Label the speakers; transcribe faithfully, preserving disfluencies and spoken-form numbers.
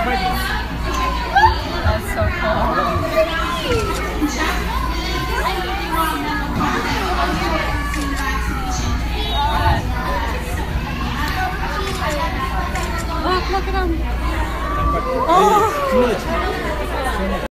Speaker 1: That's so cool. Look, look at him. Oh.